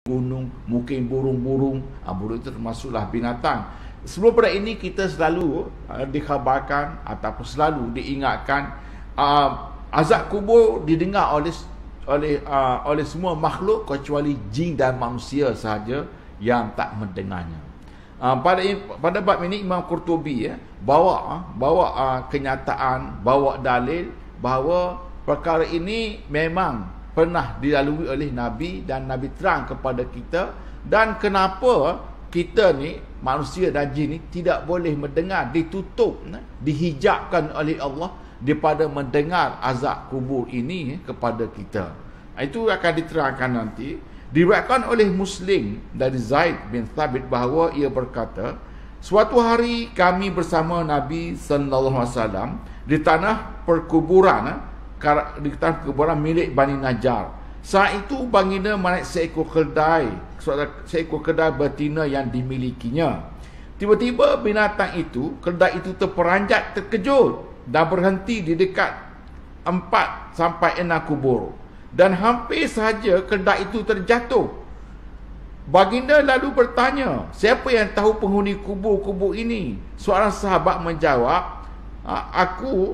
gunung, mungkin burung-burung. Burung itu termasuklah binatang. Sebelum pada ini kita selalu dikhabarkan ataupun selalu diingatkan azab kubur didengar oleh semua makhluk kecuali jin dan manusia sahaja yang tak mendengarnya. Pada bab ini Imam Qurtubi bawa kenyataan, bawa dalil bahawa perkara ini memang pernah dilalui oleh Nabi dan Nabi terang kepada kita, dan kenapa kita ni manusia dan jin ni tidak boleh mendengar, ditutup, dihijabkan oleh Allah daripada mendengar azab kubur ini kepada kita. Itu akan diterangkan nanti. Diriwayatkan oleh Muslim dari Zaid bin Thabit bahawa ia berkata, suatu hari kami bersama Nabi sallallahu alaihi wasallam di tanah perkuburan milik Bani Najjar. Saat itu baginda menaik seekor keldai betina yang dimilikinya. Tiba-tiba binatang itu, keldai itu terperanjat terkejut dan berhenti di dekat 4 sampai 6 kubur. Dan hampir sahaja keldai itu terjatuh. Baginda lalu bertanya, siapa yang tahu penghuni kubur-kubur ini? Seorang sahabat menjawab, aku.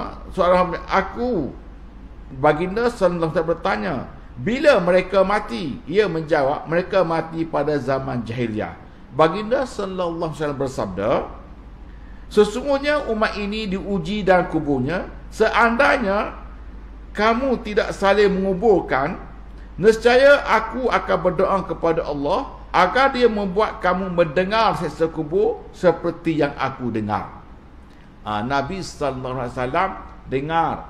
Baginda sallallahu alaihi wasallam bertanya, bila mereka mati? Ia menjawab, mereka mati pada zaman jahiliyah. Baginda sallallahu alaihi wasallam bersabda, sesungguhnya umat ini diuji dalam kuburnya. Seandainya kamu tidak saling menguburkan, nescaya aku akan berdoa kepada Allah agar dia membuat kamu mendengar siksa kubur seperti yang aku dengar. Nabi sallallahu alaihi wasallam dengar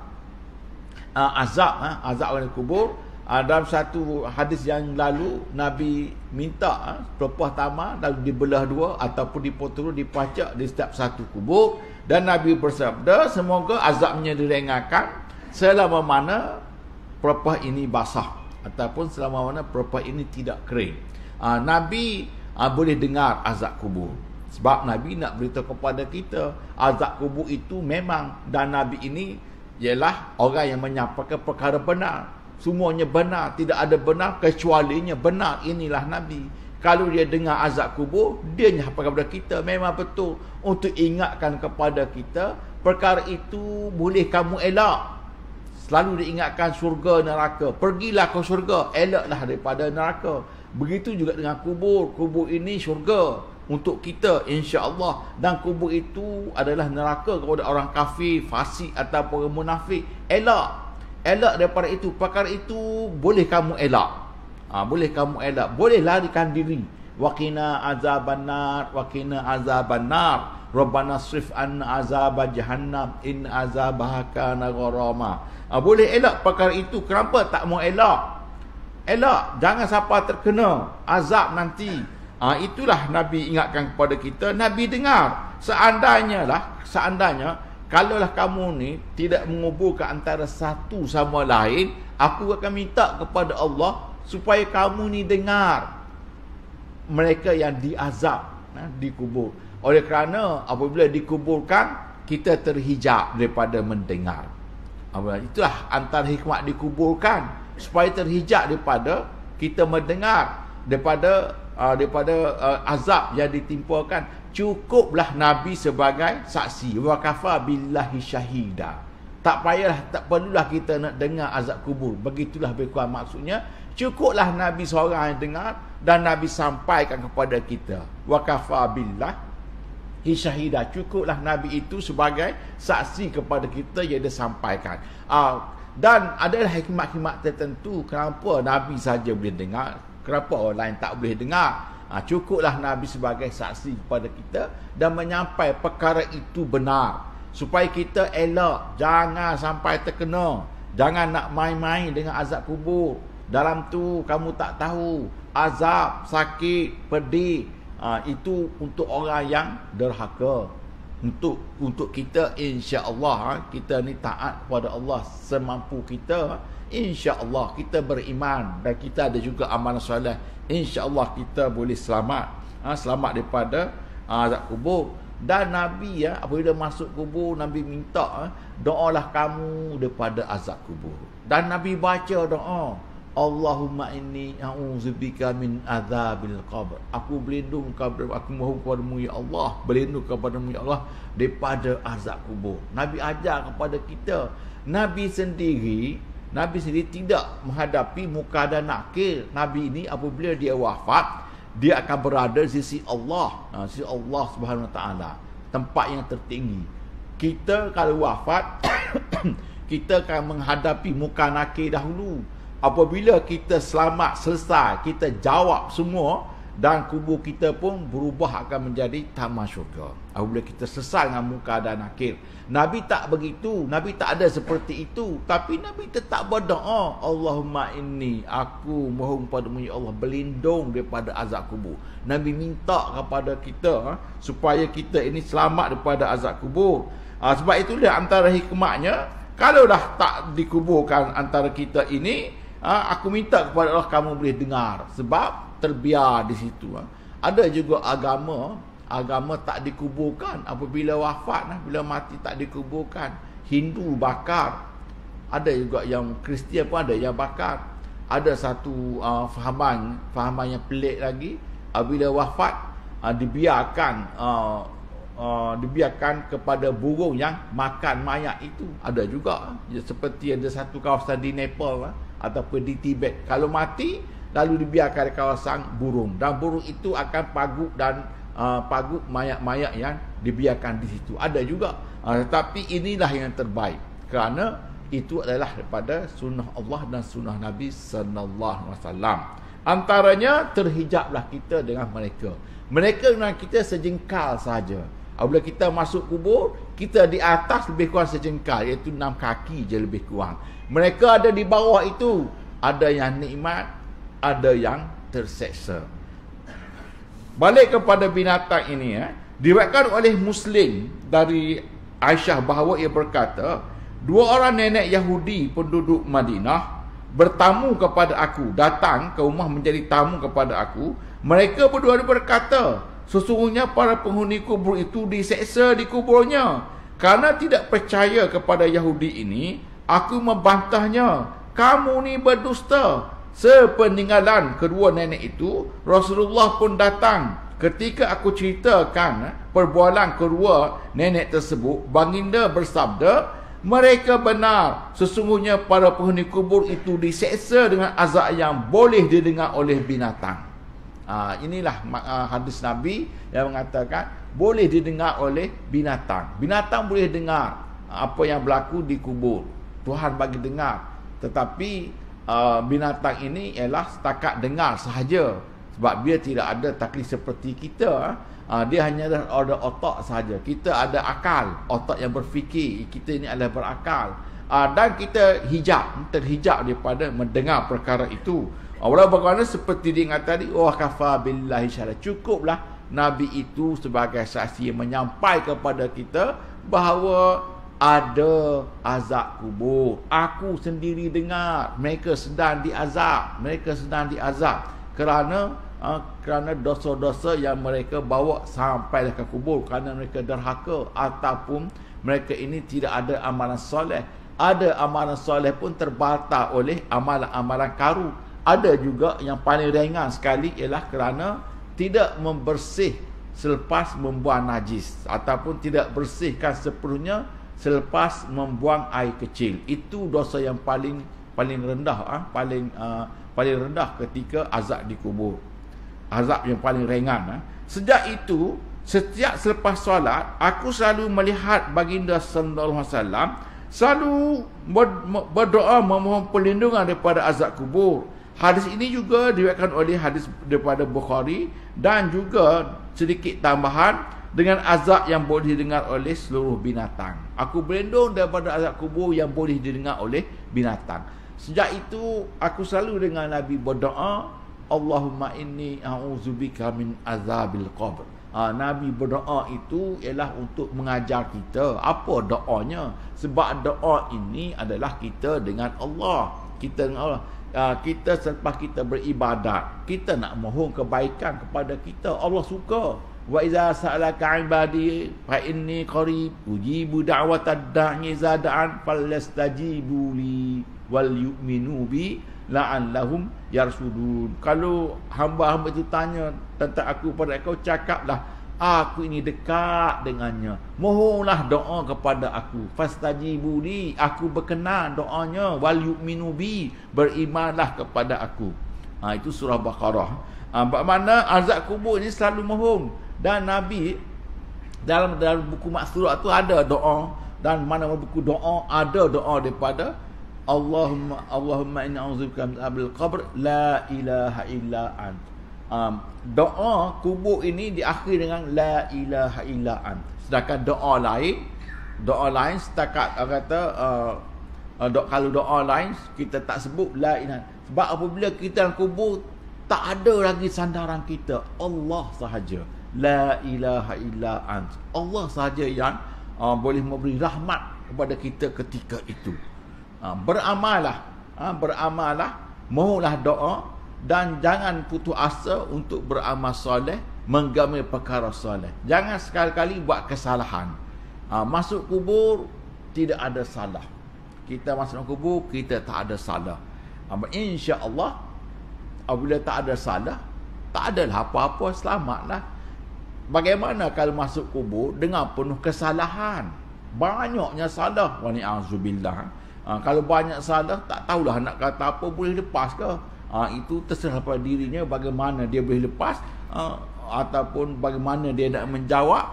azab oleh kubur. Dalam satu hadis yang lalu, Nabi minta pelepah tamar lalu dibelah dua ataupun dipotong, dipacak di setiap satu kubur, dan Nabi bersabda semoga azabnya diringankan selama mana pelepah ini basah ataupun selama mana pelepah ini tidak kering. Nabi boleh dengar azab kubur. Sebab Nabi nak beritahu kepada kita azab kubur itu memang, dan Nabi ini ialah orang yang menyampaikan perkara benar. Semuanya benar, tidak ada benar kecualinya benar. Inilah Nabi. Kalau dia dengar azab kubur, dia nyampaikan kepada kita memang betul, untuk ingatkan kepada kita perkara itu boleh kamu elak. Selalu diingatkan syurga neraka. Pergilah ke syurga, elaklah daripada neraka. Begitu juga dengan kubur. Kubur ini syurga untuk kita, insya-Allah. Dan kubur itu adalah neraka kepada orang kafir, fasik ataupun orang munafik. Elak daripada itu. Perkara itu boleh kamu elak. Boleh kamu elak. Boleh larikan diri. Waqina azabannar, waqina azabannar. Rabbana srif anna azab jahannam in azabaha kana gharama. Boleh elak perkara itu. Kenapa tak mau elak? Elak, jangan sampai terkena azab nanti. Itulah Nabi ingatkan kepada kita. Nabi dengar, seandainya kalaulah kamu ni tidak menguburkan antara satu sama lain, aku akan minta kepada Allah supaya kamu ni dengar mereka yang diazab dikubur. Oleh kerana apabila dikuburkan, kita terhijab daripada mendengar. Itulah antara hikmat dikuburkan, supaya terhijab daripada kita mendengar, daripada azab yang ditimpakan. Cukuplah Nabi sebagai saksi. Wa kafa billahi syahida. Tak perlulah kita nak dengar azab kubur. Begitulah berkuat maksudnya. Cukuplah Nabi seorang yang dengar dan Nabi sampaikan kepada kita. Wa kafa billahi syahida. Cukuplah Nabi itu sebagai saksi kepada kita yang dia sampaikan. Dan adalah hikmat-hikmat tertentu kenapa Nabi saja boleh dengar, kenapa orang lain tak boleh dengar. Cukuplah Nabi sebagai saksi kepada kita dan menyampai perkara itu benar, supaya kita elak, jangan sampai terkena. Jangan nak main-main dengan azab kubur. Dalam tu kamu tak tahu azab, sakit, pedih. Itu untuk orang yang derhaka. Untuk kita, insya-Allah kita ni taat kepada Allah semampu kita. InsyaAllah kita beriman dan kita ada juga amalan soleh. InsyaAllah kita boleh selamat. Selamat daripada azab kubur. Dan Nabi apabila masuk kubur, Nabi minta doalah kamu daripada azab kubur. Dan Nabi baca doa. Allahumma inni a'udzubika min azabil qabr. Aku berlindung kepada, aku mohon kepadamu ya Allah, berlindung kepadamu ya Allah daripada azab kubur. Nabi ajar kepada kita. Nabi sendiri tidak menghadapi muka dan nakir. Nabi ini apabila dia wafat, dia akan berada di sisi Allah, sisi Allah Subhanahu Wa Taala, tempat yang tertinggi. Kita kalau wafat kita akan menghadapi muka nakir dahulu. Apabila kita selamat, selesai, kita jawab semua, dan kubur kita pun berubah akan menjadi taman syurga. Apabila kita selesai dengan muka dan nakir. Nabi tak begitu. Nabi tak ada seperti itu. Tapi Nabi tetap berdoa, Allahumma inni, aku mohon padamu ya Allah, berlindung daripada azab kubur. Nabi minta kepada kita supaya kita ini selamat daripada azab kubur. Sebab itulah antara hikmahnya, kalau dah tak dikuburkan antara kita ini, aku minta kepada Allah kamu boleh dengar, sebab terbiar di situ. Ada juga agama tak dikuburkan apabila wafat, bila mati tak dikuburkan. Hindu bakar, ada juga yang Kristian pun ada yang bakar. Ada satu fahaman yang pelik lagi, bila wafat dibiarkan kepada burung yang makan mayat itu. Ada juga, seperti ada satu kawasan di Nepal ataupun di Tibet, kalau mati lalu dibiarkan di kawasan burung, dan burung itu akan pagut mayat-mayat yang dibiarkan di situ. Ada juga, tetapi inilah yang terbaik, kerana itu adalah daripada sunnah Allah dan sunnah Nabi sallallahu alaihi wasallam. Antaranya, terhijablah kita dengan mereka dengan kita sejengkal saja. Apabila kita masuk kubur, kita di atas lebih kurang sejengkal, iaitu 6 kaki je lebih kurang. Mereka ada di bawah itu, ada yang nikmat, ada yang terseksa. Balik kepada binatang ini, diriwayatkan oleh Muslim dari Aisyah bahawa ia berkata, 2 orang nenek Yahudi penduduk Madinah bertamu kepada aku, datang ke rumah menjadi tamu kepada aku. Mereka berdua berkata, sesungguhnya para penghuni kubur itu diseksa di kuburnya. Karena tidak percaya kepada Yahudi ini, aku membantahnya, kamu ni berdusta. Sepeninggalan kedua nenek itu, Rasulullah pun datang. Ketika aku ceritakan perbualan kedua nenek tersebut, baginda bersabda, mereka benar, sesungguhnya para penghuni kubur itu diseksa dengan azab yang boleh didengar oleh binatang. Inilah hadis Nabi yang mengatakan boleh didengar oleh binatang. Binatang boleh dengar apa yang berlaku di kubur, Tuhan bagi dengar. Tetapi binatang ini ialah setakat dengar sahaja, sebab dia tidak ada taklif seperti kita. Dia hanya ada otak sahaja. Kita ada akal, otak yang berfikir. Kita ini adalah berakal, dan kita terhijab daripada mendengar perkara itu. Walau bagaimana seperti dia kata tadi, kafa billahi syahida, cukuplah Nabi itu sebagai saksi yang menyampaikan kepada kita bahawa ada azab kubur. Aku sendiri dengar mereka sedang diazab kerana dosa-dosa yang mereka bawa sampai ke kubur, kerana mereka derhaka ataupun mereka ini tidak ada amalan soleh. Ada amalan soleh pun terbatal oleh amalan-amalan karu. Ada juga yang paling ringan sekali ialah kerana tidak membersih selepas membuang najis, ataupun tidak bersihkan sepenuhnya selepas membuang air kecil. Itu dosa yang paling rendah, paling rendah ketika azab di kubur. Azab yang paling ringan. Sejak itu, setiap selepas solat, aku selalu melihat baginda sallallahu alaihi wasallam selalu berdoa memohon perlindungan daripada azab kubur. Hadis ini juga diriwayatkan oleh hadis daripada Bukhari, dan juga sedikit tambahan dengan azab yang boleh didengar oleh seluruh binatang. Aku berlindung daripada azab kubur yang boleh didengar oleh binatang. Sejak itu aku selalu dengar Nabi berdoa, Allahumma inni a'udzubika min azabil qabr. Nabi berdoa itu ialah untuk mengajar kita apa doanya. Sebab doa ini adalah kita dengan Allah. Kita dengan Allah. Kita selepas kita beribadat, kita nak mohon kebaikan kepada kita. Allah suka. Wa iza sa'alaka 'ibadi fa inni qarib ujibu da'watad da'i iza da'an fallastajibu li wal yu'minu bi la'allahum yarsudun. Kalau hamba-hamba itu tanya tentang aku pada kau, cakaplah aku ini dekat dengannya, mohonlah doa kepada aku, fastajibu li, aku berkenan doanya, wal yu'minu bi, berimanlah kepada aku. Itu surah Baqarah. Bermakna azab kubur ini selalu mohon, dan Nabi dalam buku maksurat tu ada doa, dan mana buku doa ada doa daripada Allahumma inna a'udzubika min azabil qabr la ilaha illa ant. Doa kubur ini diakhiri dengan la ilaha illa ant. Sedangkan doa lain setakat kata kalau doa lain kita tak sebut la ilaha. Sebab apabila kita dalam kubur tak ada lagi sandaran kita, Allah sahaja, la ilaha illa ant. Allah sahaja yang boleh memberi rahmat kepada kita ketika itu. Beramallah, mohonlah doa, dan jangan putus asa untuk beramal soleh, menggamai perkara soleh. Jangan sekali-kali buat kesalahan. Masuk kubur tidak ada salah. Kita masuk kubur kita tak ada salah. Insya-Allah apabila tak ada salah, tak adalah apa-apa, selamatlah. Bagaimana kalau masuk kubur dengan penuh kesalahan? Banyaknya salah. Wa ni'azubillah. Kalau banyak salah, tak tahulah nak kata apa, boleh lepas ke? Itu terserah pada dirinya bagaimana dia boleh lepas, ataupun bagaimana dia nak menjawab.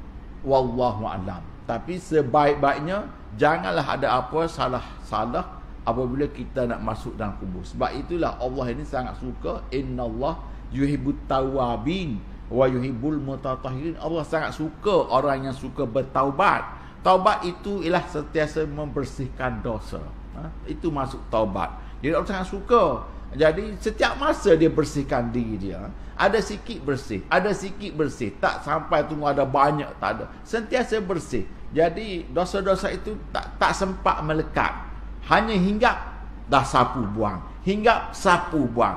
Wallahu a'lam. Tapi sebaik-baiknya janganlah ada apa salah apabila kita nak masuk dalam kubur. Sebab itulah Allah ini sangat suka, innallah yuhibbut tawabin wa yuhibbul mutatahhirin. Allah sangat suka orang yang suka bertaubat. Taubat itu ialah sentiasa membersihkan dosa. Itu masuk taubat. Jadi Allah sangat suka. Jadi setiap masa dia bersihkan diri dia. Ada sikit bersih, ada sikit bersih. Tak sampai tunggu ada banyak, tak ada. Sentiasa bersih. Jadi dosa-dosa itu tak sempat melekat. Hanya hinggap, dah sapu buang. Hinggap, sapu buang.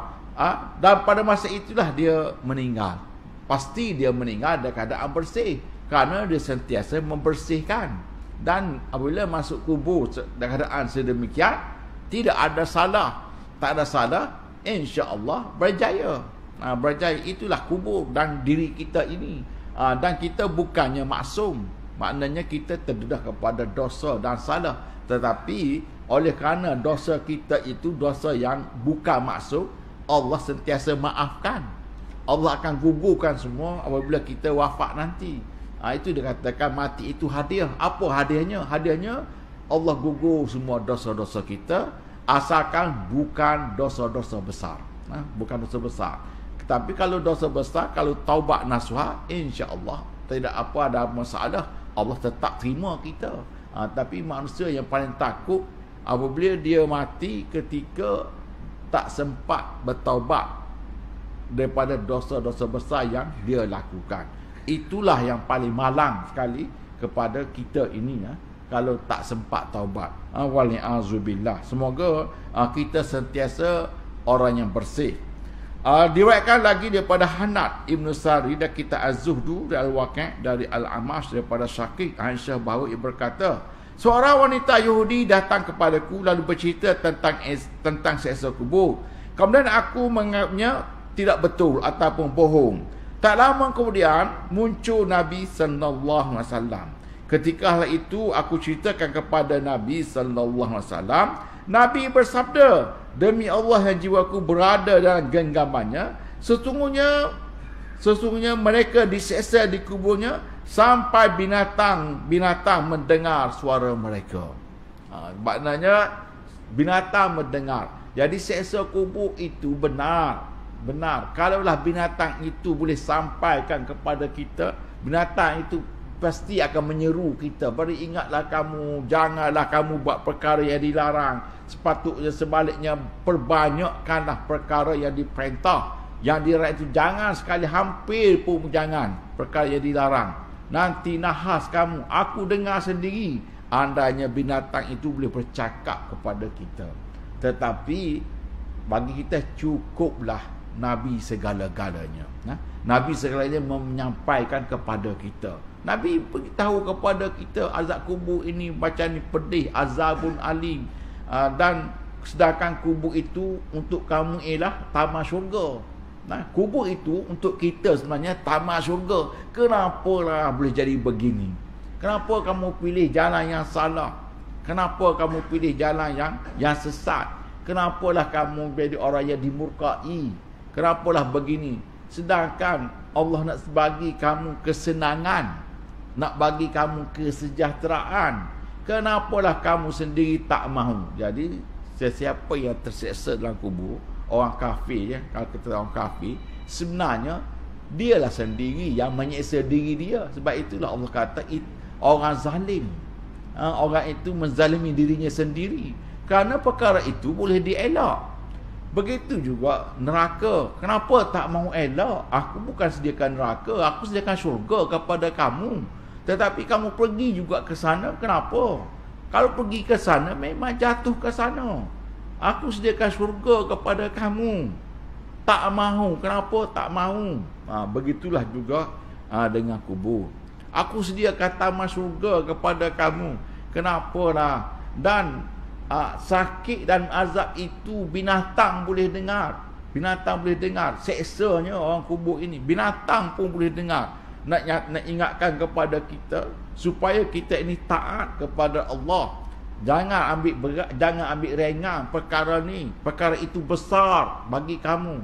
Dan pada masa itulah dia meninggal. Pasti dia meninggal dalam keadaan bersih, kerana dia sentiasa membersihkan. Dan apabila masuk kubur dalam keadaan sedemikian, tidak ada salah, tak ada salah, insya-Allah berjaya. Berjaya. Itulah kubur dan diri kita ini. Dan kita bukannya maksum. Maknanya kita terdedah kepada dosa dan salah. Tetapi oleh kerana dosa kita itu dosa yang bukan maksum, Allah sentiasa maafkan. Allah akan gugurkan semua apabila kita wafat nanti. Itu dikatakan mati itu hadiah. Apa hadiahnya? Hadiahnya Allah gugur semua dosa-dosa kita, asalkan bukan dosa-dosa besar. Bukan dosa besar. Tapi kalau dosa besar, kalau taubat nasuha, insya-Allah tidak apa ada masalah, Allah tetap terima kita. Tapi manusia yang paling takut apabila dia mati ketika tak sempat bertaubat daripada dosa-dosa besar yang dia lakukan. Itulah yang paling malang sekali kepada kita ini, kalau tak sempat taubat. Wali'azubillah. Semoga kita sentiasa orang yang bersih. Diriwayatkan lagi daripada Hanad Ibn Sari dan kita Az-Zuhdu dari Al-Waqi' dari Al-Amash daripada Syaqiq Aisyah bahawa ia berkata, seorang wanita Yahudi datang kepadaku lalu bercerita tentang siksa kubur. Kemudian aku menganggapnya tidak betul ataupun bohong. Tak lama kemudian muncul Nabi sallallahu alaihi wasallam. Ketika hal itu aku ceritakan kepada Nabi sallallahu alaihi wasallam, Nabi bersabda, demi Allah yang jiwaku berada dalam genggamannya, sesungguhnya mereka diseksa di kuburnya sampai binatang mendengar suara mereka. Maknanya binatang mendengar. Jadi seksa kubur itu benar. Kalaulah binatang itu boleh sampaikan kepada kita, binatang itu pasti akan menyeru kita, beri ingatlah kamu, janganlah kamu buat perkara yang dilarang. Sepatutnya sebaliknya perbanyakkanlah perkara yang diperintah. Yang dilarang itu jangan sekali, hampir pun jangan perkara yang dilarang. Nanti nahas kamu. Aku dengar sendiri. Andainya binatang itu boleh bercakap kepada kita. Tetapi bagi kita cukuplah Nabi segala-galanya. Nabi segalanya menyampaikan kepada kita. Nabi beritahu kepada kita azab kubur ini macam ni pedih, azabun alim. Dan sedangkan kubur itu untuk kamu ialah taman syurga. Nah, kubur itu untuk kita sebenarnya taman syurga. Kenapalah boleh jadi begini? Kenapa kamu pilih jalan yang salah? Kenapa kamu pilih jalan yang sesat? Kenapalah kamu jadi orang yang dimurkai? Kenapalah begini? Sedangkan Allah nak bagi kamu kesenangan, nak bagi kamu kesejahteraan. Kenapalah kamu sendiri tak mahu? Jadi sesiapa yang terseksa dalam kubur, orang kafir ya, kalau kita orang kafir, sebenarnya dialah sendiri yang menyeksa diri dia. Sebab itulah Allah kata orang zalim, orang itu menzalimi dirinya sendiri. Kerana perkara itu boleh dielak. Begitu juga neraka. Kenapa tak mahu elak? Aku bukan sediakan neraka, aku sediakan syurga kepada kamu. Tetapi kamu pergi juga ke sana. Kenapa? Kalau pergi ke sana memang jatuh ke sana. Aku sediakan syurga kepada kamu. Tak mahu. Kenapa tak mahu? Begitulah juga dengan kubur. Aku sediakan taman syurga kepada kamu. Kenapalah? Dan sakit dan azab itu binatang boleh dengar. Binatang boleh dengar. Seksanya orang kubur ini, binatang pun boleh dengar. Nak ingatkan kepada kita supaya kita ini taat kepada Allah. Jangan ambil berat, jangan ambil ringan perkara ni. Perkara itu besar bagi kamu.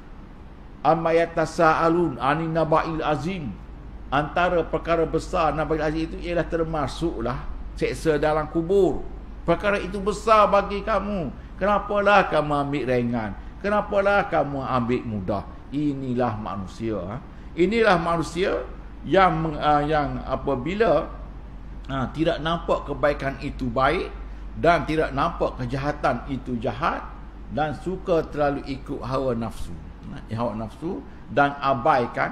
Amma yatasaalun anin naba'il azim. Antara perkara besar naba'il azim itu ialah termasuklah seksa dalam kubur. Perkara itu besar bagi kamu. Kenapalah kamu ambil ringan? Kenapalah kamu ambil mudah? Inilah manusia. Inilah manusia yang apabila tidak nampak kebaikan itu baik dan tidak nampak kejahatan itu jahat dan suka terlalu ikut hawa nafsu. Hawa nafsu dan abaikan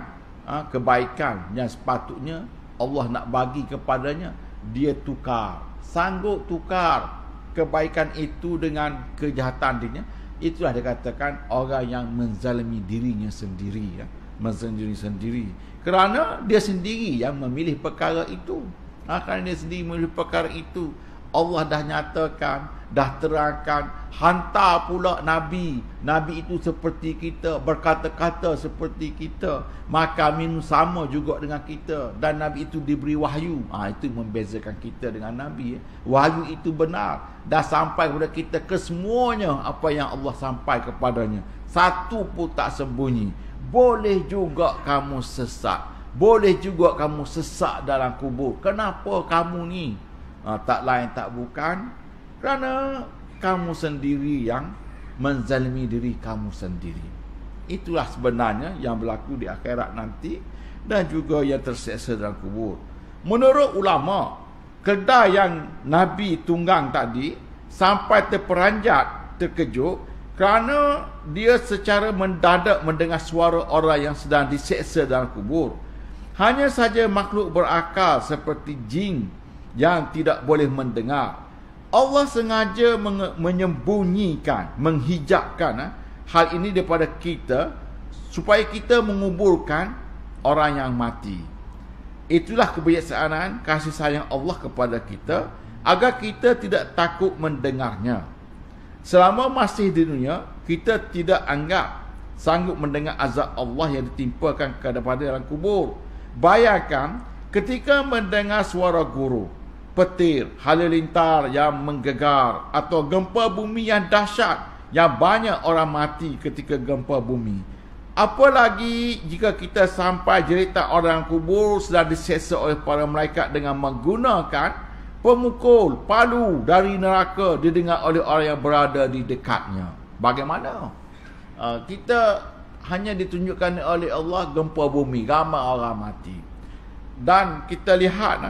kebaikan yang sepatutnya Allah nak bagi kepadanya, dia tukar. Sanggup tukar kebaikan itu dengan kejahatan dirinya. Itulah dikatakan orang yang menzalimi dirinya sendiri ya. Menzalimi sendiri. Kerana dia sendiri yang memilih perkara itu. Kerana dia sendiri memilih perkara itu, Allah dah nyatakan, dah terangkan, hantar pula Nabi. Nabi itu seperti kita, berkata-kata seperti kita, maka minum sama juga dengan kita. Dan Nabi itu diberi wahyu. Itu membezakan kita dengan Nabi. Wahyu itu benar, dah sampai kepada kita kesemuanya apa yang Allah sampai kepadanya. Satu pun tak sembunyi. Boleh juga kamu sesat, boleh juga kamu sesak dalam kubur. Kenapa kamu ni? Tak lain tak bukan kerana kamu sendiri yang menzalimi diri kamu sendiri. Itulah sebenarnya yang berlaku di akhirat nanti dan juga yang terseksa dalam kubur. Menurut ulama, kedai yang Nabi tunggang tadi sampai terperanjat, terkejut kerana dia secara mendadak mendengar suara orang yang sedang diseksa dalam kubur. Hanya saja makhluk berakal seperti jin yang tidak boleh mendengar. Allah sengaja menyembunyikan, menghijabkan hal ini daripada kita supaya kita menguburkan orang yang mati. Itulah kebijaksanaan kasih sayang Allah kepada kita agar kita tidak takut mendengarnya. Selama masih di dunia, kita tidak anggap sanggup mendengar azab Allah yang ditimpakan kepada dalam kubur. Bayangkan ketika mendengar suara guru, petir, halilintar yang menggegar atau gempa bumi yang dahsyat yang banyak orang mati ketika gempa bumi. Apalagi jika kita sampai jeritan orang kubur sedang diseksa oleh para malaikat dengan menggunakan pemukul, palu dari neraka didengar oleh orang yang berada di dekatnya. Bagaimana? Kita hanya ditunjukkan oleh Allah gempa bumi, ramai orang mati. Dan kita lihat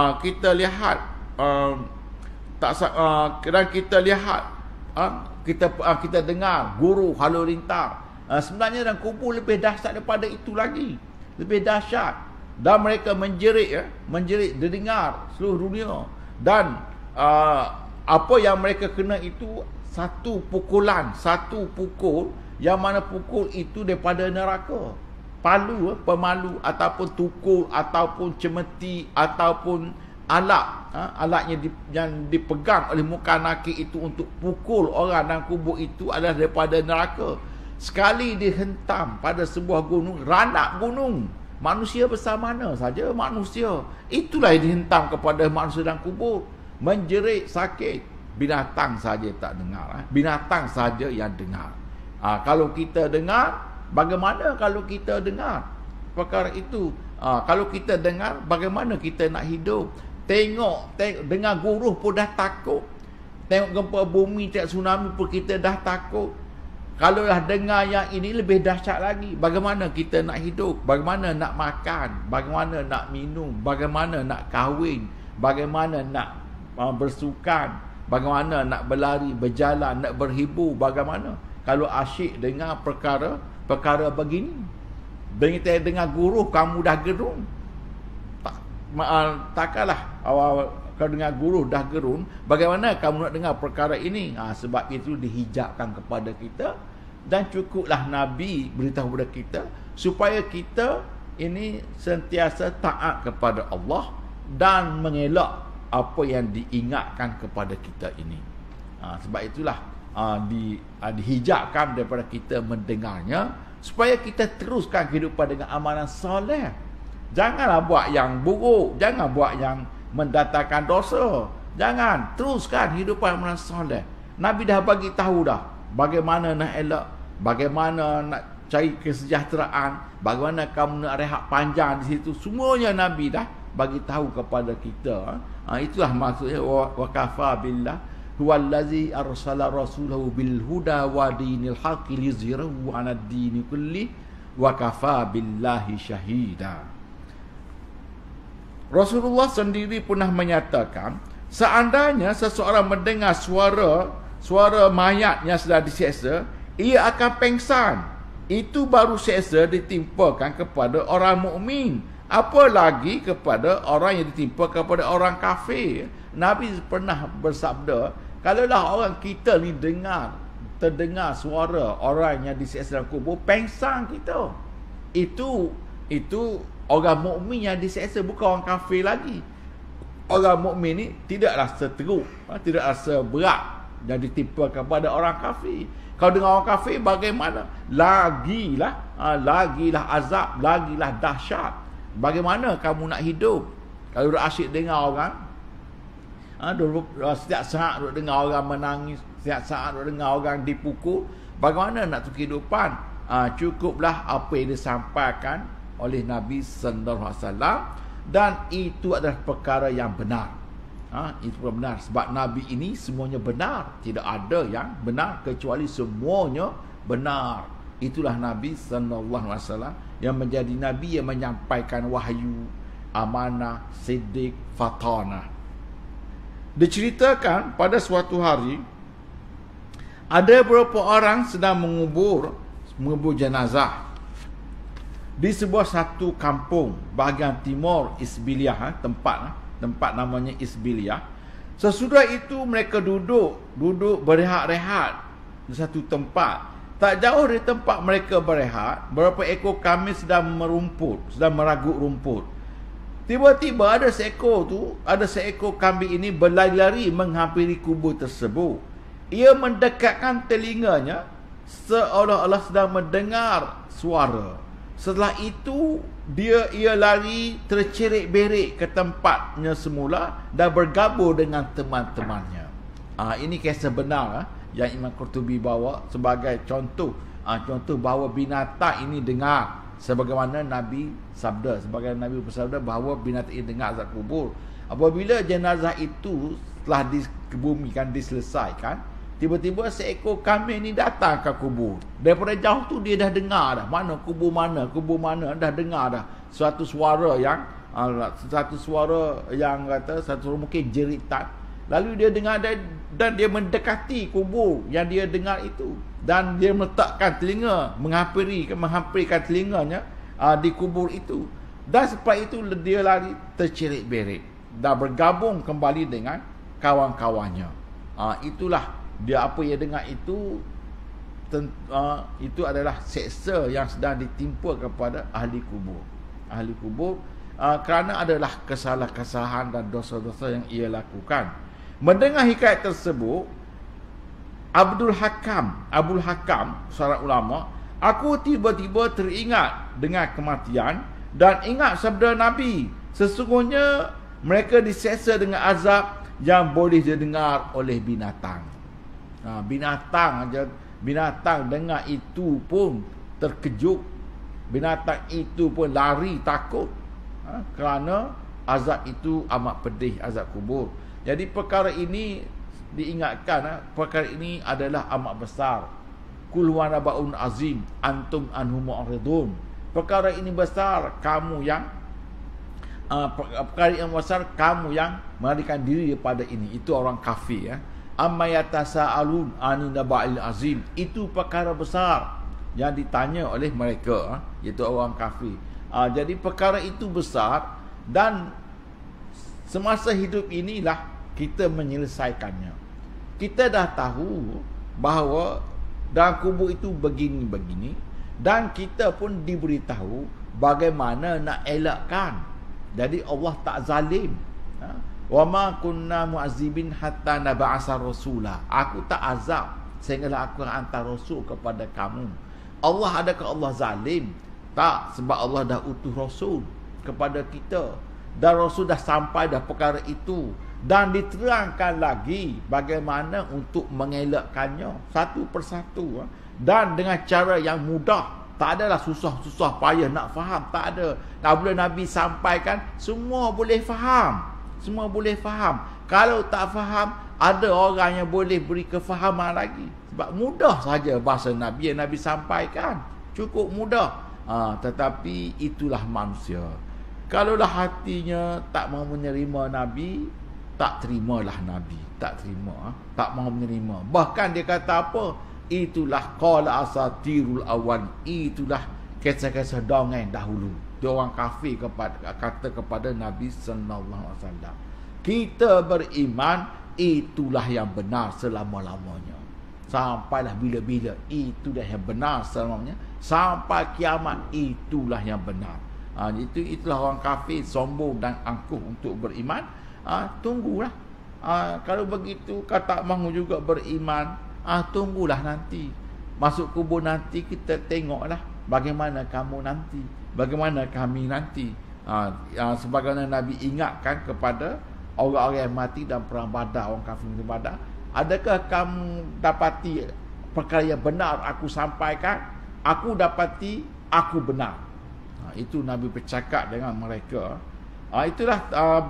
kita dengar guru halilintar. Sebenarnya dalam kubur lebih dahsyat daripada itu lagi, lebih dahsyat. Dan mereka menjerit didengar seluruh dunia. Dan apa yang mereka kena itu satu pukul yang mana pukul itu daripada neraka. Palu, pemalu ataupun tukul ataupun cemeti ataupun alatnya yang dipegang oleh muka nakir itu untuk pukul orang dalam kubur itu adalah daripada neraka. Sekali dihentam pada sebuah gunung, ranak gunung, manusia besar mana saja manusia, itulah yang dihentam kepada manusia dalam kubur, menjerit sakit. Binatang saja tak dengar, binatang saja yang dengar. Kalau kita dengar, bagaimana kalau kita dengar perkara itu? Kalau kita dengar, bagaimana kita nak hidup? Tengok dengar guruh pun dah takut. Tengok gempa bumi, tengok tsunami pun kita dah takut. Kalau dah dengar yang ini lebih dahsyat lagi. Bagaimana kita nak hidup? Bagaimana nak makan? Bagaimana nak minum? Bagaimana nak kahwin? Bagaimana nak bersukan? Bagaimana nak berlari, berjalan, nak berhibur? Bagaimana kalau asyik dengar perkara begini? Dengar guruh kamu dah gerung. Takkanlah awal kalau dengar guruh dah gerun, bagaimana kamu nak dengar perkara ini? Sebab itu dihijabkan kepada kita, dan cukuplah Nabi beritahu kepada kita supaya kita ini sentiasa taat kepada Allah dan mengelak apa yang diingatkan kepada kita ini. Sebab itulah dihijabkan daripada kita mendengarnya, supaya kita teruskan kehidupan dengan amalan soleh. Janganlah buat yang buruk, jangan buat yang mendatangkan dosa. Jangan, teruskan hidupan amalan soleh. Nabi dah bagi tahu dah bagaimana nak elak, bagaimana nak cari kesejahteraan, bagaimana kamu nak rehat panjang di situ. Semuanya Nabi dah bagi tahu kepada kita. Itulah maksudnya wa kafa billah huwallazi arsala rasulahu bil huda wa dinil haqqi liyuzhirahu 'ala ad-dini kulli wa kafa billahi syahida. Rasulullah sendiri pernah menyatakan, seandainya seseorang mendengar suara mayat yang sedang diseksa, ia akan pengsan. Itu baru seksa ditimpakan kepada orang mukmin, apalagi kepada orang yang ditimpa kepada orang kafir. Nabi pernah bersabda, kalaulah orang kita ni terdengar suara orang yang diseksa dalam kubur, pengsan kita. Itu orang mukmin yang diseksa, bukan orang kafir lagi. Orang mukmin ni tidaklah seteruk, tidaklah seberat yang ditimpa kepada orang kafir. Kalau dengan orang kafir bagaimana? Lagilah azab, lagilah dahsyat. Bagaimana kamu nak hidup? Kalau dah asyik dengar orang, setiap saat duk dengar orang menangis, setiap saat duk dengar orang dipukul, bagaimana nak tu kehidupan? Cukuplah apa yang disampaikan oleh Nabi sallallahu alaihi wasallam, dan itu adalah perkara yang benar. Itu benar, sebab Nabi ini semuanya benar, tidak ada yang benar kecuali semuanya benar. Itulah Nabi sallallahu alaihi wasallam yang menjadi Nabi yang menyampaikan wahyu, amanah, siddiq, fatanah. Diceritakan pada suatu hari ada beberapa orang sedang mengubur jenazah di sebuah satu kampung bahagian timur Isbiliah, tempat namanya Isbiliah. Sesudah itu mereka duduk berehat-rehat di satu tempat. Tak jauh dari tempat mereka berehat, beberapa ekor kambing sedang meragut rumput. Tiba-tiba ada seekor kambing ini berlari-lari menghampiri kubur tersebut. Ia mendekatkan telinganya seolah-olah sedang mendengar suara. Setelah itu ia lari tercerik-berik ke tempatnya semula dan bergabung dengan teman-temannya. Ini kisah benar yang Imam Qurtubi bawa sebagai contoh. Contoh bahawa binatang ini dengar, sebagaimana Nabi bersabda bahawa binatang ini dengar azab kubur. Apabila jenazah itu telah dikebumikan, diselesaikan, tiba-tiba seekor kambing ni datang ke kubur. Daripada jauh tu dia dah dengar dah. Kubur mana, dah dengar dah. Suatu suara yang kata, satu suara mungkin jeritan. Lalu dia dengar dan dia mendekati kubur yang dia dengar itu. Dan dia meletakkan telinga, menghampirikan telinganya di kubur itu. Dan selepas itu dia lari tercerit-berit dan bergabung kembali dengan kawan-kawannya. Itulah dia, apa yang dengar itu adalah seksa yang sedang ditimpa kepada ahli kubur. Ahli kubur kerana adalah kesalahan-kesalahan dan dosa-dosa yang ia lakukan. Mendengar hikayat tersebut, Abul Hakam, seorang ulama, aku tiba-tiba teringat dengan kematian dan ingat sabda Nabi, sesungguhnya mereka diseksa dengan azab yang boleh didengar oleh binatang. Binatang dengar itu pun terkejut, binatang itu pun lari takut, kerana azab itu amat pedih, azab kubur. Jadi perkara ini diingatkan, perkara ini adalah amat besar. Kul huwa nabaun azim antum anhu mu'ridun. Perkara ini besar, kamu yang perkara yang besar, kamu yang melarikan diri daripada ini. Itu orang kafir, ya. Amma yatasaalun anin naba'il azim. Itu perkara besar yang ditanya oleh mereka, iaitu orang kafir. Jadi perkara itu besar, dan semasa hidup inilah kita menyelesaikannya. Kita dah tahu bahawa dalam kubur itu begini-begini, dan kita pun diberitahu bagaimana nak elakkan. Jadi Allah tak zalim. Wa ma kunna mu'azzibin hatta nab'asa rasula. Aku tak azab sehinggalah aku hantar rasul kepada kamu. Adakah Allah zalim? Tak, sebab Allah dah utuh rasul kepada kita, dan rasul dah sampai dah perkara itu, dan diterangkan lagi bagaimana untuk mengelakkannya satu persatu, dan dengan cara yang mudah. Tak adalah susah-susah payah nak faham, tak ada. Bila Nabi sampaikan, semua boleh faham. Semua boleh faham. Kalau tak faham, ada orang yang boleh beri kefahaman lagi. Sebab mudah saja bahasa Nabi yang Nabi sampaikan. Cukup mudah. Tetapi itulah manusia. Kalaulah hatinya tak mahu menerima Nabi, tak terimalah Nabi. Tak terima. Tak mahu menerima. Bahkan dia kata apa? Itulah qala asatirul awal. Itulah kisah-kisah dongeng dahulu. Dia orang kafir kata kepada Nabi sallallahu alaihi wasallam. Kita beriman, itulah yang benar selama-lamanya. Sampailah bila-bila, itulah yang benar selamanya. Sampai kiamat, itulah yang benar. Itulah orang kafir sombong dan angkuh untuk beriman. Tunggulah. Kalau begitu kata mahu juga beriman, tunggulah nanti. Masuk kubur nanti kita tengoklah bagaimana kamu nanti, bagaimana kami nanti. Sebagaimana Nabi ingatkan kepada orang-orang yang mati dalam perang Badar, orang kafir di Badar, adakah kamu dapati perkara yang benar aku sampaikan? Aku dapati, aku benar. Itu Nabi bercakap dengan mereka. Itulah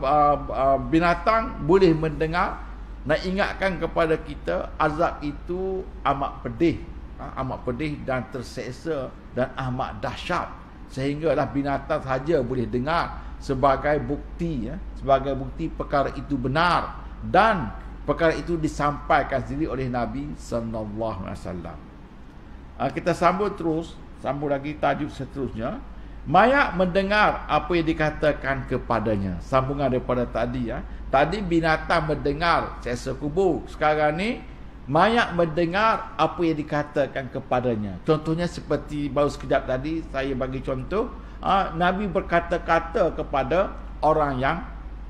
binatang boleh mendengar, nak ingatkan kepada kita azab itu amat pedih, dan terseksa dan amat dahsyat, sehinggalah binatang saja boleh dengar sebagai bukti, sebagai bukti perkara itu benar, dan perkara itu disampaikan sendiri oleh Nabi sallallahu alaihi wasallam. Kita sambung lagi tajuk seterusnya. Mayat mendengar apa yang dikatakan kepadanya. Sambungan daripada tadi, Tadi binatang mendengar seksa kubur. Sekarang ni mayat mendengar apa yang dikatakan kepadanya. Contohnya seperti baru sekejap tadi saya bagi contoh, Nabi berkata-kata kepada orang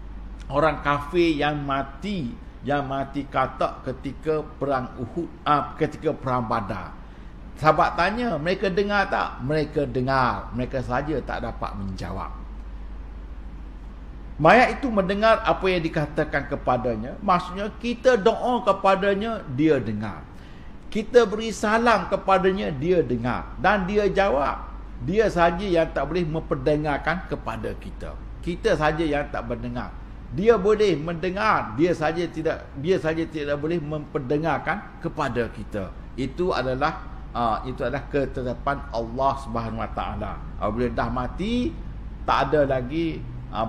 kafir yang mati katak ketika perang Uhud, ketika perang Badar. Sahabat tanya, mereka dengar tak? Mereka dengar. Mereka saja tak dapat menjawab. Mayat itu mendengar apa yang dikatakan kepadanya. Maksudnya kita doa kepadanya, dia dengar. Kita beri salam kepadanya, dia dengar. Dan dia jawab. Dia saja yang tak boleh memperdengarkan kepada kita. Kita saja yang tak mendengar. Dia boleh mendengar, dia saja tidak boleh memperdengarkan kepada kita. Itu adalah ketetapan Allah Subhanahu Wa Taala. Bila dah mati, tak ada lagi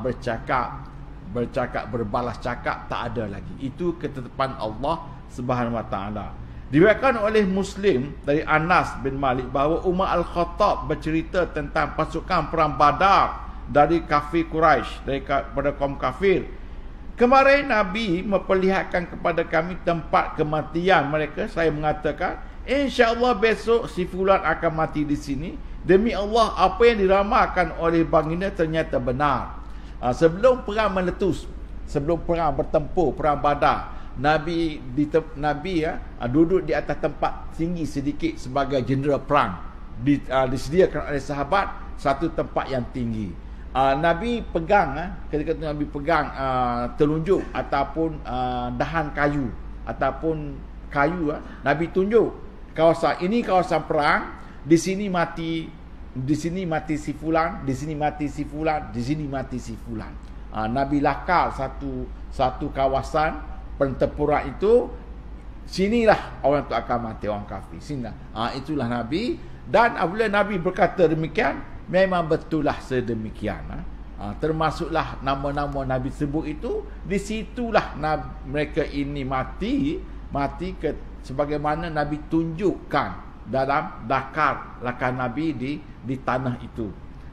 bercakap berbalas cakap, tak ada lagi. Itu ketetapan Allah Subhanahu Wa Taala. Diriwayatkan oleh Muslim dari Anas bin Malik bahawa Umar Al-Khattab bercerita tentang pasukan perang Badar dari kafir Quraisy, daripada kaum kafir. Kemarin Nabi memperlihatkan kepada kami tempat kematian mereka. Saya mengatakan, insya-Allah besok si fulan akan mati di sini. Demi Allah, apa yang diramalkan oleh baginda ternyata benar. Sebelum perang meletus, sebelum perang bertempur, perang Badar, Nabi duduk di atas tempat tinggi sedikit sebagai jeneral perang. Disediakan oleh sahabat satu tempat yang tinggi. Nabi pegang ketika itu Nabi pegang telunjuk ataupun dahan kayu ataupun kayu. Nabi tunjuk kawasan ini, kawasan perang. Di sini mati si fulan, di sini mati si fulan, di sini mati si fulan. Nabi lakar satu kawasan pertempuran itu. Sinilah orang tu akan mati, orang kafir. Sinilah. Itulah Nabi. Dan apabila Nabi berkata demikian, memang betullah sedemikian. Termasuklah nama-nama Nabi sebut itu, di situlah mereka ini mati sebagaimana Nabi tunjukkan dalam lakar Nabi di tanah itu.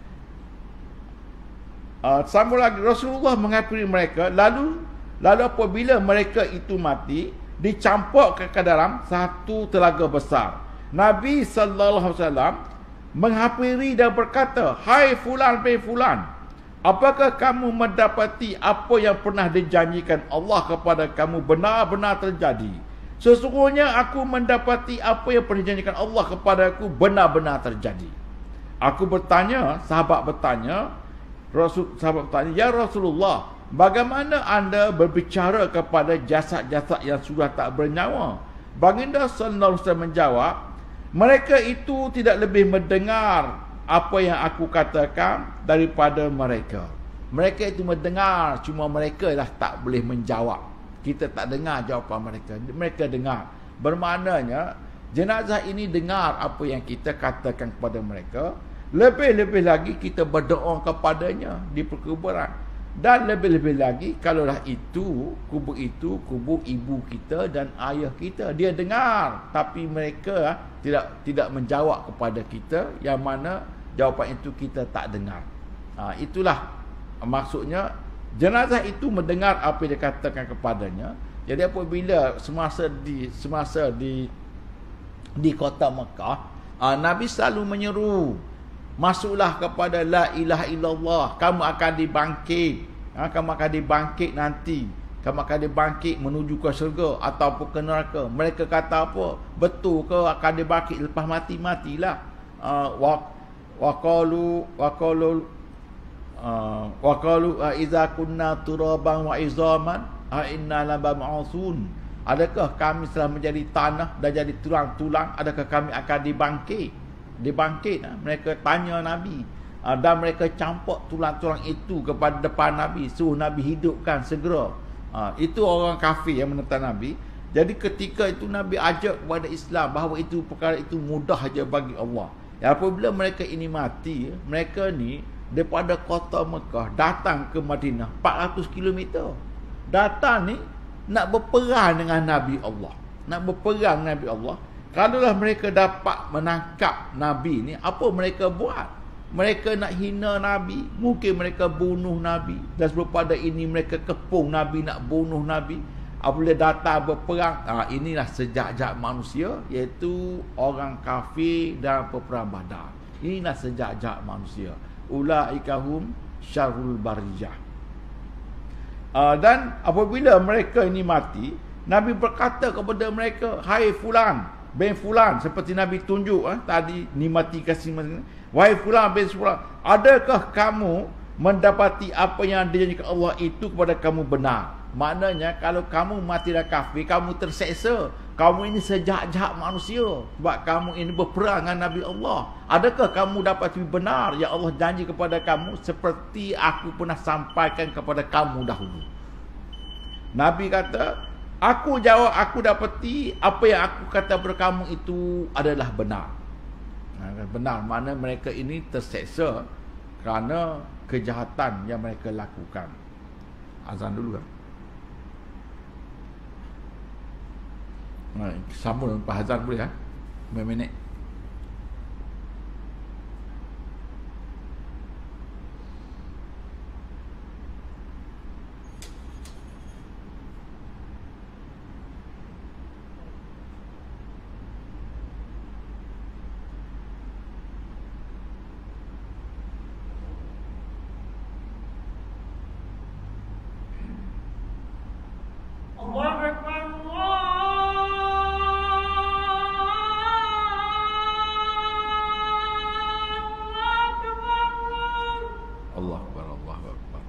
Sambung lagi, Rasulullah menghampiri mereka, lalu apabila mereka itu mati, dicampur ke dalam satu telaga besar. Nabi sallallahu alaihi wasallam menghampiri dan berkata, "Hai fulan bin fulan, apakah kamu mendapati apa yang pernah dijanjikan Allah kepada kamu benar-benar terjadi? Sesungguhnya aku mendapati apa yang pernah dijanjikan Allah kepadaku benar-benar terjadi." Sahabat bertanya, "Ya Rasulullah, bagaimana anda berbicara kepada jasad-jasad yang sudah tak bernyawa?" Baginda sallallahu alaihi wasallam menjawab, "Mereka itu tidak lebih mendengar apa yang aku katakan daripada mereka." Mereka itu mendengar, cuma mereka lah tak boleh menjawab. Kita tak dengar jawapan mereka. Mereka dengar. Bermaknanya jenazah ini dengar apa yang kita katakan kepada mereka. Lebih-lebih lagi kita berdoa kepadanya di perkuburan. Dan lebih-lebih lagi kalaulah kubur itu kubur ibu kita dan ayah kita, dia dengar, tapi mereka tidak menjawab kepada kita, yang mana jawapan itu kita tak dengar. Itulah maksudnya jenazah itu mendengar apa yang dikatakan kepadanya. Jadi apabila semasa di kota Mekah, Nabi selalu menyeru, "Masuklah kepada la ilaha illallah, kamu akan dibangkit. Kamu akan dibangkit nanti. Kamu akan dibangkit menuju ke syurga ataupun ke neraka." Mereka kata apa? Betul ke akan dibangkit lepas mati? Matilah. Waqalu idza kunna turaban wa izaman inna labam'utsun. Adakah kami telah menjadi tanah dan jadi tulang-tulang, adakah kami akan dibangkit? Mereka tanya Nabi, dan mereka campur tulang-tulang itu kepada depan Nabi, suruh Nabi hidupkan segera. Itu orang kafir yang menentang Nabi. Jadi ketika itu Nabi ajak kepada Islam bahawa itu perkara itu mudah saja bagi Allah. Apabila mereka ini mati, mereka ni daripada kota Mekah datang ke Madinah 400 km. Datang ni nak berperang dengan Nabi Allah. Kalaulah mereka dapat menangkap Nabi ni, apa mereka buat? Mereka nak hina Nabi, mungkin mereka bunuh Nabi. Dan sebelum pada ini mereka kepung Nabi, nak bunuh Nabi. Apabila datang berperang, inilah sejak-jak manusia, iaitu orang kafir dan peperang Badar. Inilah sejak-jak manusia. Ulaikahum syarrul bariyah. Dan apabila mereka ini mati, Nabi berkata kepada mereka, "Hai fulan bin fulan," seperti Nabi tunjuk tadi, ni mati kasih mati. "Wahai fulan bin fulan, adakah kamu mendapati apa yang dijanjikan Allah itu kepada kamu benar?" Maknanya kalau kamu mati dah kafir, kamu terseksa, kamu ini sejahat-jahat manusia sebab kamu ini berperang dengan Nabi Allah. Adakah kamu dapat benar yang Allah janji kepada kamu seperti aku pernah sampaikan kepada kamu dahulu? Nabi kata, "Aku jawab, aku dapati apa yang aku kata kepada kamu itu adalah benar." Benar, makna mereka ini terseksa kerana kejahatan yang mereka lakukan. Azan dulu kan? Sambung dengan azan boleh kan? 5 minit. Allah Akbar, Allah Akbar.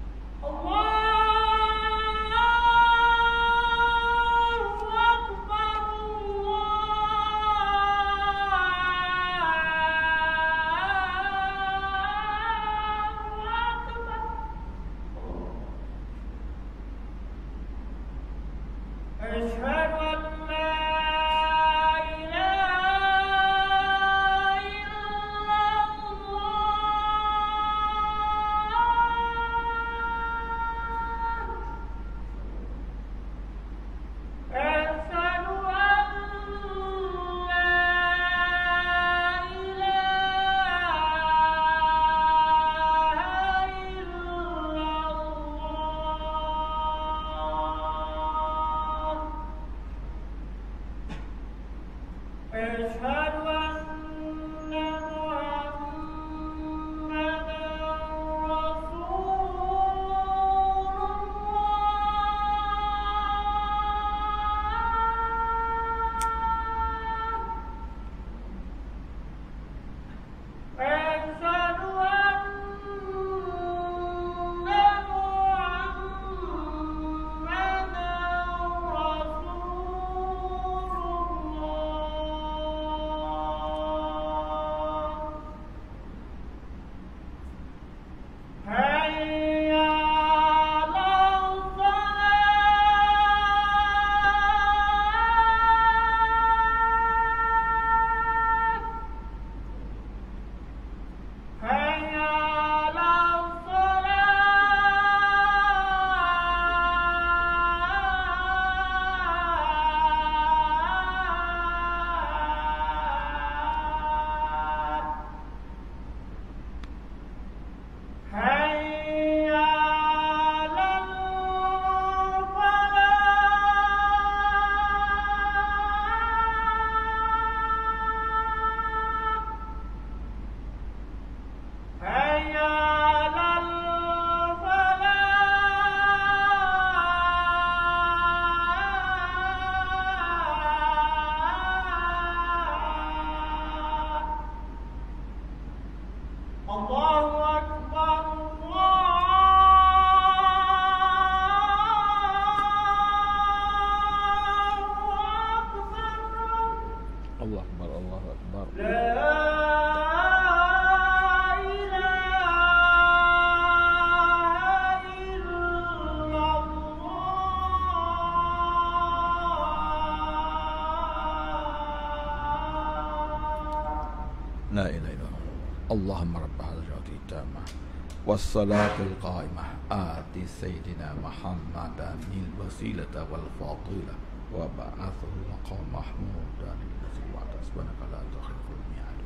Allah Akbar, Allah Akbar. La ilaha illallah. Allahumma rabb hadhihi tamah wassalatul qa'imah ati sayyidina Muhammadan il wasilata wal fadilah wa ba'athu maqam mahmudan wa tasbanaka la tukhiful mi'ad.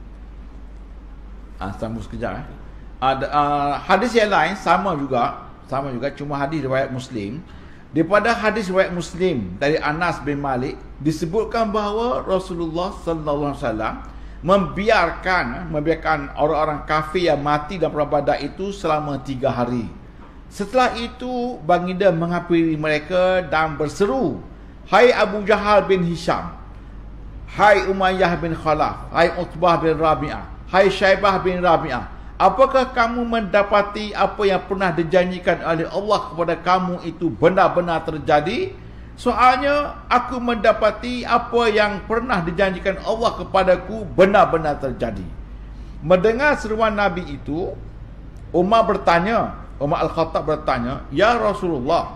Sambung sekejap. Ada hadis yang lain sama juga cuma hadis riwayat Muslim. Daripada hadis riwayat Muslim dari Anas bin Malik disebutkan bahawa Rasulullah sallallahu alaihi wasallam membiarkan orang-orang kafir yang mati dalam perang Badar itu selama 3 hari. Setelah itu baginda menghampiri mereka dan berseru, "Hai Abu Jahal bin Hisham, hai Umayyah bin Khalaf, hai Utbah bin Rabi'ah, hai Syaibah bin Rabi'ah, apakah kamu mendapati apa yang pernah dijanjikan oleh Allah kepada kamu itu benar-benar terjadi? Soalnya aku mendapati apa yang pernah dijanjikan Allah kepadaku benar-benar terjadi." Mendengar seruan Nabi itu, Umar Al-Khattab bertanya, "Ya Rasulullah,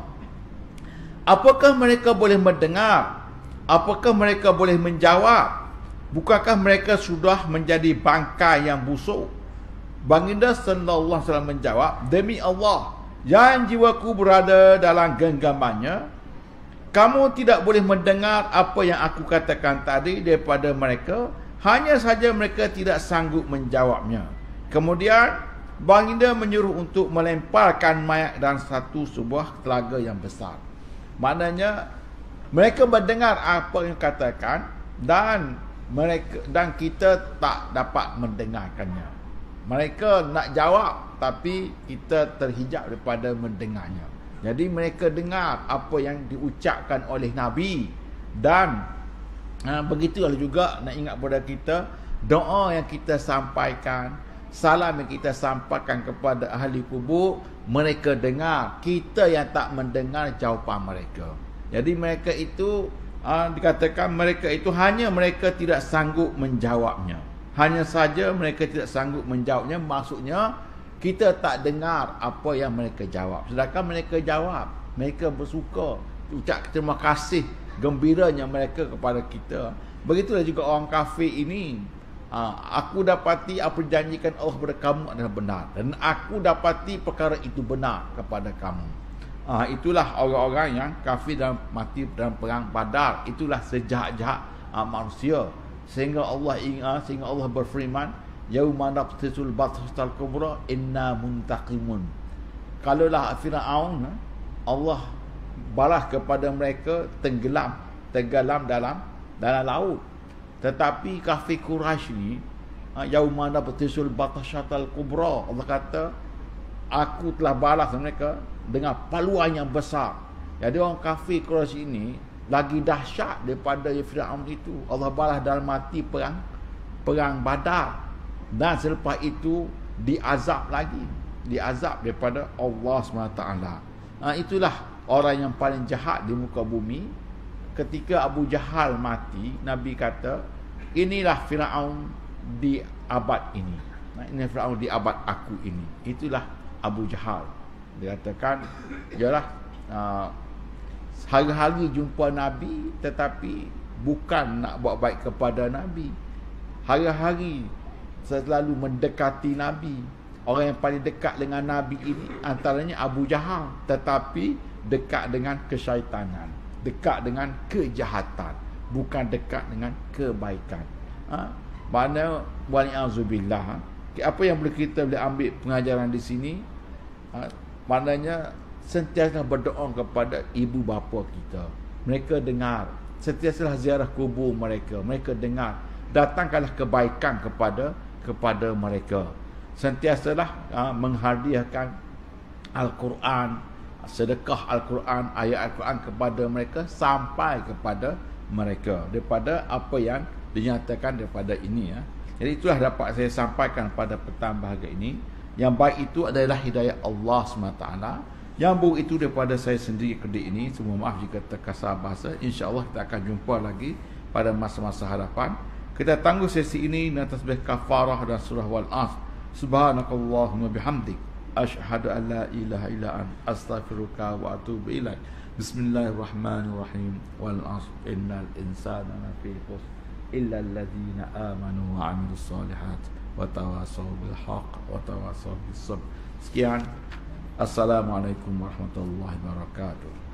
apakah mereka boleh mendengar? Apakah mereka boleh menjawab? Bukankah mereka sudah menjadi bangkai yang busuk?" Baginda sallallahu alaihi wasallam menjawab, "Demi Allah yang jiwaku berada dalam genggamannya, kamu tidak boleh mendengar apa yang aku katakan tadi daripada mereka, hanya saja mereka tidak sanggup menjawabnya." Kemudian baginda menyuruh untuk melemparkan mayat dalam satu sebuah telaga yang besar. Maknanya mereka mendengar apa yang katakan dan kita tak dapat mendengarkannya. Mereka nak jawab tapi kita terhijab daripada mendengarnya. Jadi mereka dengar apa yang diucapkan oleh Nabi. Dan begitulah juga nak ingat kepada kita, doa yang kita sampaikan, salam yang kita sampaikan kepada ahli kubur, mereka dengar, kita yang tak mendengar jawapan mereka. Jadi mereka itu dikatakan mereka itu hanya mereka tidak sanggup menjawabnya. Hanya saja mereka tidak sanggup menjawabnya, maksudnya kita tak dengar apa yang mereka jawab. Sedangkan mereka jawab, mereka bersuka, ucap terima kasih, gembiranya mereka kepada kita. Begitulah juga orang kafir ini. Aku dapati apa dijanjikan Allah kepada kamu adalah benar, dan aku dapati perkara itu benar kepada kamu. Itulah orang-orang yang kafir dan mati dalam perang Badar. Itulah sejahat-jahat manusia. Sehingga Allah berfirman, yauma nabtisul bathsal kubra inna muntaqimun. Kalaulah Firaun, Allah balas kepada mereka tenggelam dalam laut. Tetapi kafir Quraisy ni, yauma nabtisul bathsal kubra, Allah kata, aku telah balas mereka dengan paluan yang besar. Jadi orang kafir Quraisy ini lagi dahsyat daripada Firaun itu. Allah balas dalam mati perang Badar, dan selepas itu diazab daripada Allah SWT. Itulah orang yang paling jahat di muka bumi. Ketika Abu Jahal mati, Nabi kata, inilah Firaun di abad ini. Ini Firaun di abad aku ini. Itulah Abu Jahal. Dia katakan, ialah hari-hari jumpa Nabi tetapi bukan nak buat baik kepada Nabi. Hari-hari selalu mendekati Nabi. Orang yang paling dekat dengan Nabi ini antaranya Abu Jahal, tetapi dekat dengan kesyaitanan, dekat dengan kejahatan, bukan dekat dengan kebaikan. Mana wali'azubillah. Apa yang kita boleh ambil pengajaran di sini? Maknanya sentiasa berdoa kepada ibu bapa kita. Mereka dengar. Sentiasalah ziarah kubur mereka. Mereka dengar. Datangkanlah kebaikan kepada mereka. Sentiasalah menghadiahkan Al-Quran, sedekah Al-Quran, ayat Al-Quran kepada mereka, sampai kepada mereka daripada apa yang dinyatakan daripada ini. Jadi itulah dapat saya sampaikan pada petang bahagia ini. Yang baik itu adalah hidayah Allah SWT. Yang buruk itu daripada saya sendiri kedik ini. Semua maaf jika terkasar bahasa. InsyaAllah kita akan jumpa lagi pada masa-masa hadapan. Kita tangguh sesi ini dengan tasbih kafarah dan surah Wal-Asr. Subhanakallahumma bihamdik, asyhadu an la ilaha illa anta, astaghfiruka wa atubu ilaik. Bismillahirrahmanirrahim. Wal-Asr innal insana lafi khusr illa alladhina amanu wa 'amilus solihat wa tawasaw bil haqq wa tawasaw bis sabr. Sekian. Assalamualaikum warahmatullahi wabarakatuh.